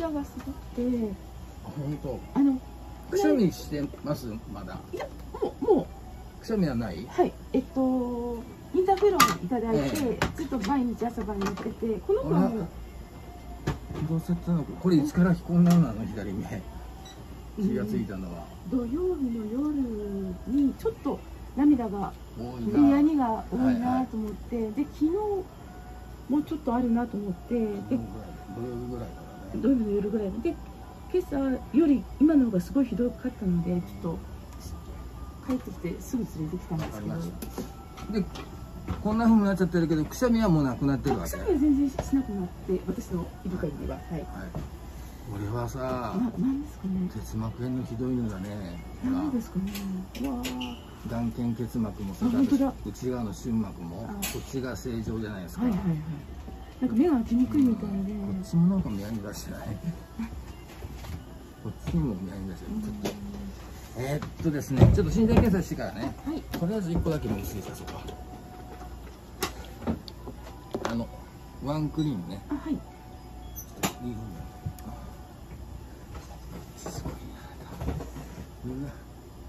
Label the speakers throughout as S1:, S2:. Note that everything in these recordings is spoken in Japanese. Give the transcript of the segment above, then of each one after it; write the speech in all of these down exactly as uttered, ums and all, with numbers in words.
S1: 涙がすごくて。
S2: 本当。
S1: あの
S2: くしゃみしてますまだ。
S1: いやもうも
S2: うくしゃみはない？
S1: うはいえっとインターフェロンいただいて、
S2: え
S1: ずっと毎日朝晩にやってて、この子はもう
S2: どうせったのこれいつから引っ込んだのなの左目気がついたのは、
S1: 土曜日の夜にちょっと涙が
S2: 多い
S1: 目や
S2: な。
S1: にが多いなと思って、で昨日もうちょっとあるなと思って、で
S2: 土曜日ぐらいからね。
S1: 土曜日の夜ぐらいで今朝より今の方がすごいひどかったので、ちょっと帰ってきてすぐ連れてきたんですけど、
S2: でこんな風になっちゃってるけど、くしゃみはもうなくなってるわけ。
S1: くしゃみは全然しなくなって、私のいる限りは。はい。
S2: 俺はさ、
S1: な、なんですかね。
S2: 結膜炎のひどいのがね、
S1: なんですかね。わあ。
S2: 眼瞼結膜もさ、
S1: 本当だ。
S2: 内側の瞬膜もこっちが正常じゃないですか。
S1: はいはいはい。なんか目が開きにくいみたいで。
S2: こっちもなんか目やに出してない。こっちにも目やに出してる。ちょっとえー、っとですね、ちょっと身体検査してからね。はい。とりあえずいっこだけ目薬さそうか。あのワンクリームね。
S1: あ、はい。
S2: すごいな。うわ。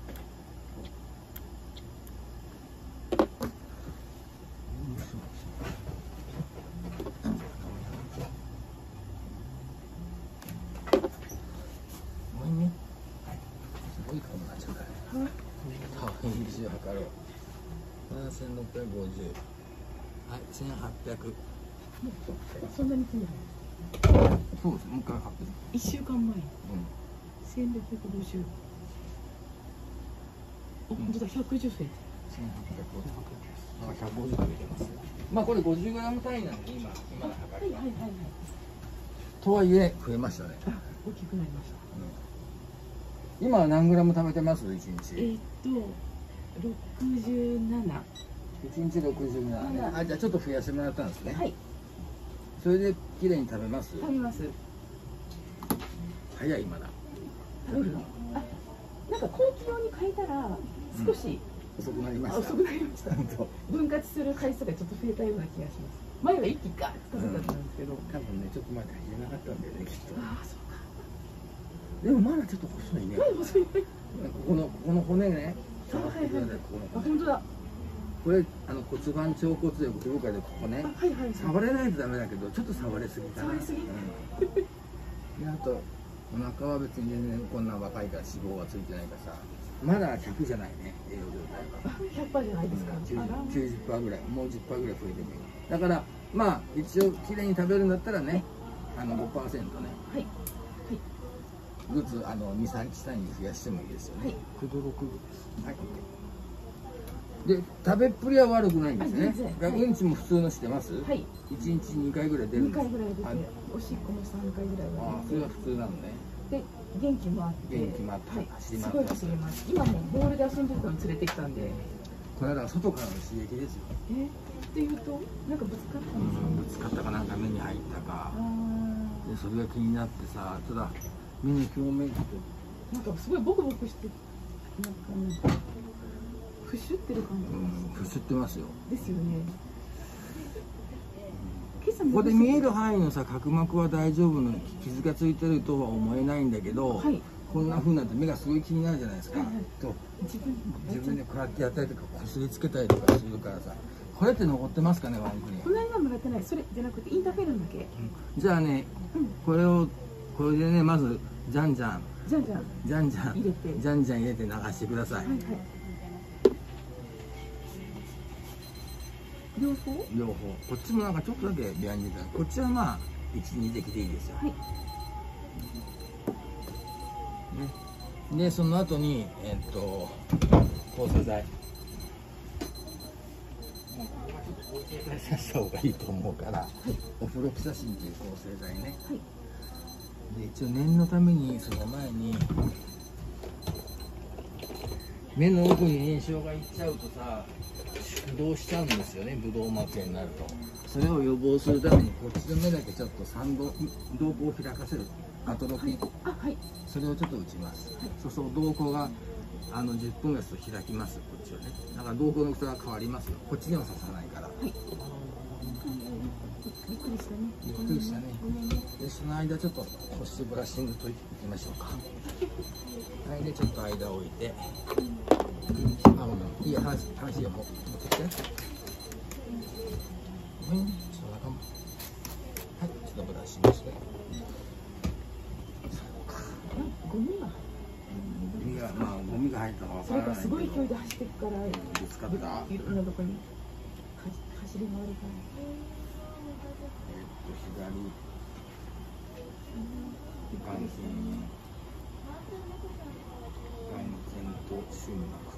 S2: ごめんね。すごい顔になっちゃうから。タイム測ろう。ななせんろっぴゃくごじゅう。はい、せんはっぴゃく。
S1: そんなに来ない。
S2: そうです。もう一回はっぴゃく。
S1: 一週間前。うん。千六百五十。あ、本当だ、百十増えて。
S2: 千八百五十。あ、百五十食べてます。まあ、これ五十グラム単位なんで、今、今の測り。はいはいはいはい。とはいえ、増えましたね。
S1: あ、大きくなりました。
S2: うん、今は何グラム食べてます？一日。
S1: えー、っと、六十七。
S2: 一日六十グラムね。あ、じゃあ、ちょっと増やしてもらったんですね。
S1: はい。
S2: それで、綺麗に食べます。
S1: 食べます。
S2: 早い、まだ。
S1: 食べるの。あ、なんか後期用に変えたら、少し、
S2: うん、遅くなりました。
S1: 遅くなりました。分割する回数がちょっと増えたような気がします。前は一気ガーッとつかせたんですけど、うん、
S2: 多分ね、ちょっと前から入れなかったんだよね、きっと。
S1: ああ、そうか。
S2: でも、まだちょっと細いね。
S1: 細い。こ
S2: この、この骨ね。
S1: はいはいはい。あ、本当だ。
S2: これ、あの骨盤腸骨力評価で、ここね。
S1: はいはい。
S2: 触れないとダメだけど、ちょっと触れすぎかな。
S1: 触れすぎ。
S2: で、あと、お腹は別に全然こんな若いから脂肪がついてないからさ。まだひゃくじゃないね、栄養状態は。
S1: ひゃくパーセントじゃないですか。
S2: きゅうじゅっパーセントぐらい、もうじゅっパーセントぐらい増えてもいい。だから、まあ、一応きれいに食べるんだったらね、あのごパーセントね。はい。ぐつ、あのに、さんにち単位に増やしてもいいですよね。はい。くどろくです。はい。で、食べっぷりは悪くないんですね。うんちも普通のしてます。はい。一日にかいぐらい出るんです。
S1: にかいぐらい出て、おしっこもさんかいぐらいは。
S2: ああ、それは普通なのね。
S1: で、元気もあって。
S2: 元気もあって、走り回って。
S1: すごい走ります。今もボールで遊んでたの連れてきたんで。
S2: これは外からの刺激ですよ。
S1: え、っていうと、なんかぶつかったんですか。
S2: ぶつかったかなんか目に入ったか。で、それが気になってさ、ただ目の表面と。なんか
S1: すごいボクボクして、なんかね。ふしゅってる感じ。
S2: うん、ふしゅってますよ。
S1: ですよね。
S2: ここで見える範囲のさ、角膜は大丈夫の傷がついてるとは思えないんだけど、はい、こんな風になって目がすごい気になるじゃないですか。はいはい、と自分自分でこうやってやったりとかこすりつけたりとかするからさ、これって残ってますかね、ワンクリーン。
S1: この間もらってない。それじゃなくてインターフェロンだけ。うん、
S2: じゃあね、うん、これをこれでね、まずじゃんじゃん
S1: じゃんじゃん
S2: じゃんじゃん
S1: 入れて
S2: じゃんじゃん入れて流してください。はいはい。
S1: 両方
S2: 両方。こっちもなんかちょっとだけビアンに出た。こっちはまあいち、に滴でいいですよ。はい。ね。でその後にえー、っと抗生剤。抗生剤させた方がいいと思うから、はい、オフロキサシンという抗生剤ね。はい。で一応念のためにその前に目の奥に炎症がいっちゃうとさ。ブドウしちゃうんですよね、ブドウ膜炎になると。それを予防するためにこっちの目だけちょっとさんど瞳孔を開かせるアトロピー、はい、あ、はい、それをちょっと打ちます、はい、そうそう瞳孔があのじゅっぷんぐらいすると開きます。こっちはね、だから瞳孔の大きさが変わりますよ。こっちには刺さないから、はい、
S1: びっくりしたね。
S2: びっくりしたね。
S1: ごめんね。
S2: でその間ちょっと保湿ブラッシングといきましょうか。はいでちょっと間を置いて、あごめんいい話話を持ってきて。ごめんねちょっと仲間。はいちょっとブラッシングして。
S1: ゴミが。
S2: ゴミがまあゴミが入ったかわからないけど。
S1: それがすごい勢いで走っていくから。
S2: ぶつかった。
S1: いろんなとこに走り回るから。
S2: えっと左。眼線。眼線と終膜。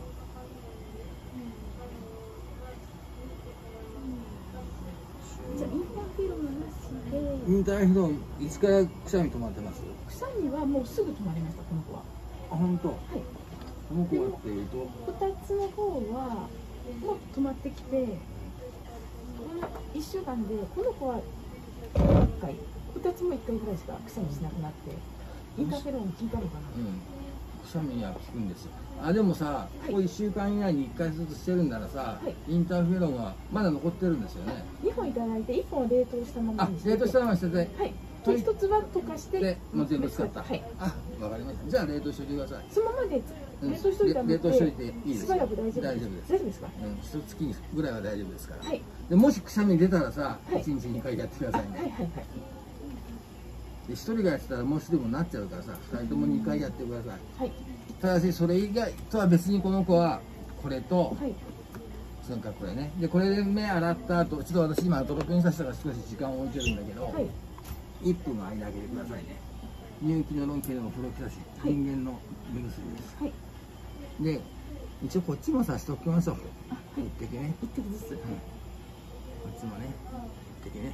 S1: じゃあインターフェロンなしで。
S2: インターフェロンいつからくしゃみ止まってます？
S1: くしゃみはもうすぐ止まりましたこの子は。
S2: あ本当。
S1: はい。
S2: この子はっていうと。
S1: 二つの方はもう止まってきて、この一週間でこの子はいっかい、二つも一回ぐらいしかくしゃみしなくなって、インターフェロン効いたのかな。
S2: うん。くしゃみは効くんですよ。あでもさ、はい、ここいっしゅうかん以内にいっかいずつしてるんならさ、はい、インターフェロンはまだ残ってるんですよね。
S1: にほんいただいていっぽんは冷凍したままにして。
S2: 冷凍したままにしてて。はい。
S1: でひとつは溶かして。
S2: でもう全部使った。はい。あわかりました。じゃあ冷凍しておいてください。
S1: そのままで冷凍しといたので。冷凍しといていいです。しばらく大丈夫です。大丈夫です。大丈夫ですか。うん。一月ぐらいは大丈夫ですから。はい。でもしくしゃみ出たらさ、一日にかいやってくださいね。はいはいはい。で一人がやってたらもう一人もなっちゃうからさ、二人ともにかいやってください。はい。ただしそれ以外とは別にこの子はこれと、はい、それからこれねでこれで目洗った後ちょっと私今アトロピンさせたから少し時間を置いてるんだけど、はい、いっぷんの間あげてくださいね。入気のロン系のプロキタシン、はい、人間の目薬です、はい、で一応こっちもさしておきましょう。一滴ね一滴ずつ、はい、こ
S2: っちもね一滴ね。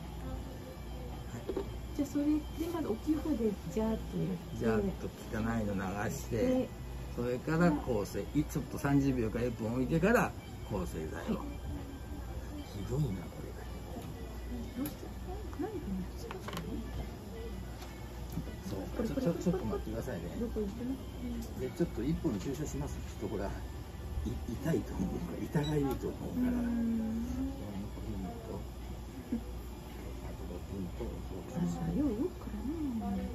S1: じゃあそれでまず大きい方でジャーッと
S2: ジャーッと汚いの流して、それから抗生ちょっとさんじゅうびょうかいっぷん置いてから抗生剤を、はい、ひどいなこれが。どうして何か難しいの？そうちょちょちょっと待ってくださいね。でちょっといっぽん注射します。ちょっとこれは痛いと思うから痛がいると思うから。
S1: よう動くからね。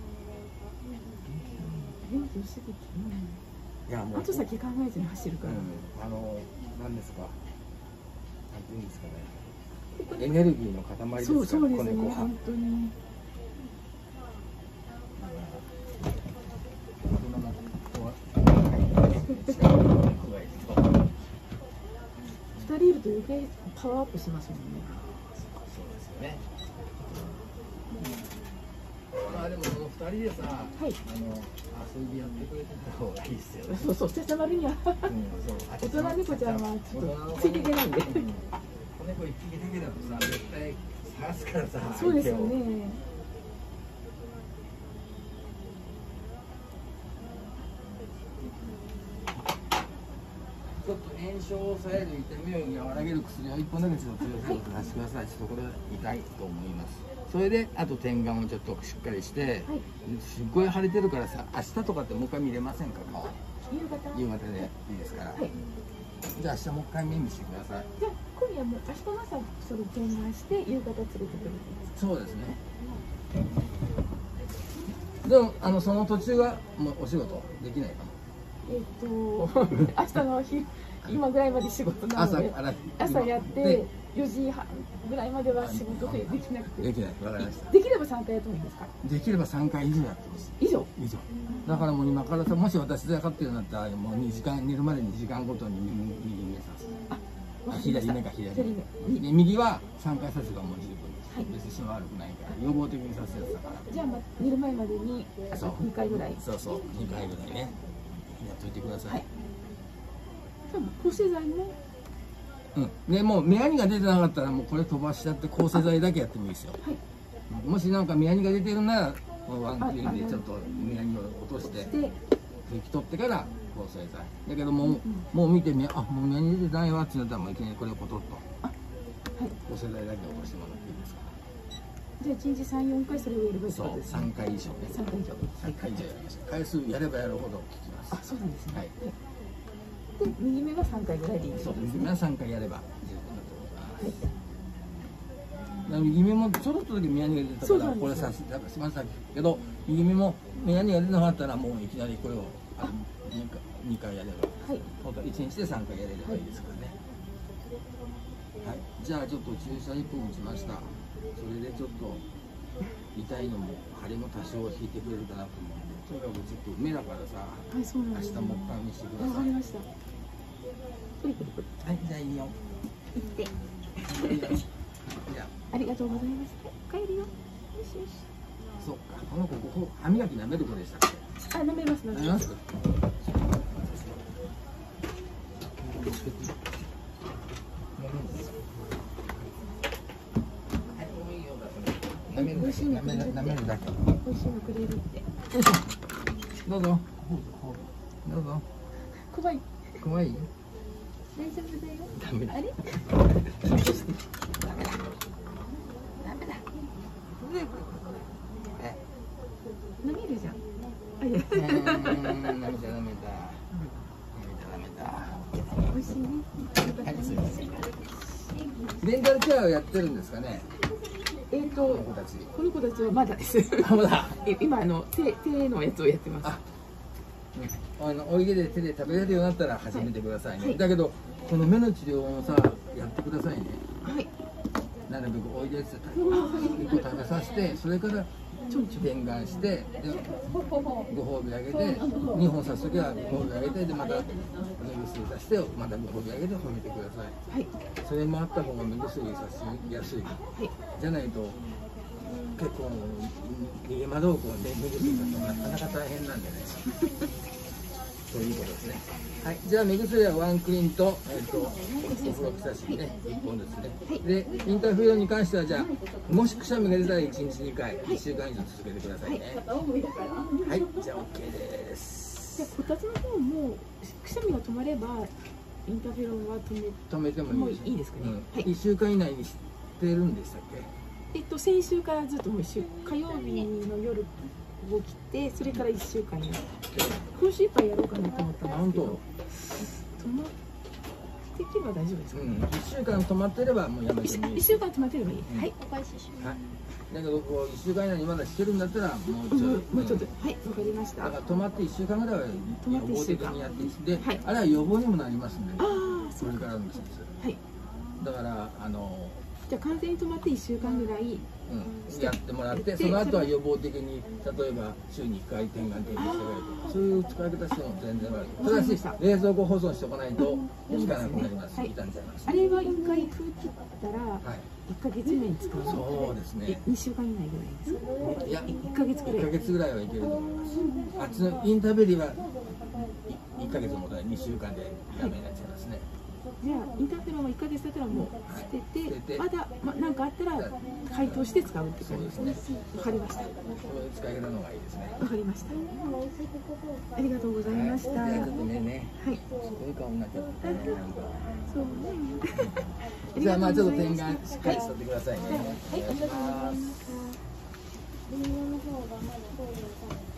S1: 元気をしててね。いやもうあと先考えずに走るから。
S2: あの何ですか。なんていうんですかね。エネルギーの塊ですから。そうそうですね。本当に。
S1: 二人いると余計パワーアップしますもんね。
S2: そうですよね。まあでもその二人でさ、はい、あの遊びやってくれてた方がいいですよね。
S1: そうそう、せさまるには、うん、大人猫ちゃんはちょっとついていけないんで。子猫一匹だけだとさ、絶対探すからさ。そうですよね。
S2: ちょっと炎症を抑える痛みを和らげる薬を一本だけちょっと強く出してください。ちょっとこれ痛いと思います。それであと点眼をちょっとしっかりして、はい、すっごい腫れてるからさ、明日とかってもう一回見れませんか？顔夕方夕方でいいですから、はい、じゃあ明日もう一回目見してください。
S1: じゃあ今夜も明日の朝それ点眼して夕方連れてくる。
S2: そうですね。でもあのその途中はもうお仕事できないかな。
S1: えっと明日の日今ぐらいまで仕事なので朝やってよじはんぐらいまでは仕事でできなくて。
S2: できない。わかりました。
S1: できればさんかいやってもいいですか？
S2: できればさんかい以上やってます。
S1: 以上
S2: 以上。だからもう今からさ、もし私で分かってるんだったらもうにじかん寝るまでにじかんごとに右目さす。あ、左目か左目。で右はさんかいさすがもう十分です。はい、別にし悪くないから予防的にさすやつだから。
S1: じゃあま寝る前までににかいぐらい。
S2: そうそうにかいぐらいね。やっといてください。はい。
S1: 抗生剤も。
S2: うん。でもう目やにが出てなかったらもうこれ飛ばしちゃって抗生剤だけやってもいいですよ。はい。もしなんか目やにが出てるならこのワンクリームでちょっと目やにを落として拭き取ってから抗生剤。だけども、うん、もう見てみあもう目やに出てないわってなったらもういきなりこれをポトッと抗生剤だけ落としてもらっていいですか。
S1: じゃあいちにちさん、よんかいそれをやればいいですか。
S2: そう、さんかい以上ね。
S1: さんかい以上。
S2: さんかい以上やりました。回数やればやるほど効きます。
S1: あ、そうなんですね。はい。で、右目はさんかいぐらいでいいですね。
S2: そう、右目はさんかいやれば十分だと思います。はい。 右目もちょろっとだけ目やにが出たからこれさしましたけど、右目も目やにが出なかったらもういきなりこれをあのにかいやれば、はい、本当いちにちでさんかいやれればいいですからね。はい、じゃあちょっと注射いっぽん打ちました。それでちょっと痛いのも腫れも多少引いてくれるかなと思うんで、とにかくちょっと目だからさ、はい、そうなんですね、明日もっかい見せてください。わかりました。はい、じゃあいいよ。行って。
S3: ありがとうございます。帰るよ。よしよし。
S2: そっか、この子ここ歯磨き舐める子でしたっ
S3: け？あ、舐めます。舐めます。
S2: 舐めるだけ、舐める、舐めるだけ。
S3: 美味しいのくれるって。
S2: どうぞ。どうぞ。
S3: 怖い。
S2: 怖い。
S3: 大丈夫だよ。
S2: ダメだ。
S3: あれ？
S2: ダメだ。ダメだ。
S3: 飲めるじゃん。あ、いや。
S2: ダメだ、ダメだ。ダメだ、ダメだ。
S3: 美味しいね。
S2: はい、そうです。レンタルケアをやってるんですかね。
S3: えっと、この子たちはまだです。
S2: まだ。
S3: 今あの手手のやつをやってます。あ、
S2: あのお家で手で食べれるようになったら始めてくださいね。だけどこの目の治療をさやってくださいね。はい。なるべくおいでって一個食べさせて、それからちょんちょん伝願して、でご褒美あげて、にほん刺すときはご褒美あげて、でまた目薬さして、またご褒美あげて褒めてください。はい。それもあった方が目薬さしやすい。はい。じゃないと結構逃げ惑う子で目薬さすのなかなか大変なんでね。ということですね。はい、じゃあ目薬はワンクリンと、えっ、ー、と、お風呂草しね、いっぽんですね。で、インターフェロンに関しては、じゃあ、もしくしゃみが出たらいちにちにかい、いっしゅうかん以上続けてくださいね。はい、じゃあ OK です。
S3: じゃあ、こたつの方も、くしゃみが止まれば、インターフェロンは止め、
S2: 止めてもいいです。
S3: いいですかね。
S2: うん、いっしゅうかん以内にしてるんでしたっけ？
S3: えっと、先週からずっともう週、火曜日の夜、起きて、それからいっしゅうかんやって、今週いっぱいやろうかなと思ったんですけど、止まっていけば大丈夫ですか？うん、
S2: いっしゅうかん止まってればもうやめてもいい。
S3: いっしゅうかん止まってればいい。うん、はい、お返しします。
S2: はい。だけどこういっしゅうかん以内にまだしてるんだったらもうちょっと、うん、
S3: もうちょっと、はい、わかりました。
S2: だから止まっていっしゅうかんぐらいは予防的にやっていって、はい、あれは予防にもなりますんで、ね、ああ、それからの季節。はい。だからあの
S3: じゃあ完全に止まっていっしゅうかんぐらい。
S2: うん、やってもらって、その後は予防的に例えば週にいっかい点眼点検してくれるとか、そういう使い方しても全然悪い。ただし冷蔵庫保存しておかないと効かなくなります。傷んじゃいます。
S3: あれはいっかい封切ったらいっかげつ以内に使う。
S2: そうですね。
S3: にしゅうかん以内ぐらいですか？いや、いっかげつぐらい。
S2: いっかげつぐらいはいけると思います。あっちのインタベリはいっかげつもたないにしゅうかんでダメになっちゃいますね。
S3: じゃあインターフェロンはいっかげつだったらもう捨てて、まだまなんかあったら解凍して使うって感じですね。わかりました。そういう
S2: 使い方の方がいいですね。
S3: わかりました。ありがとうございました。
S2: はい、ちょっとねね。はい。そういう顔になっちゃったね。
S3: そうね。
S2: じゃあまあちょっと点眼しっかりしとってくださいね。はい、お願いします。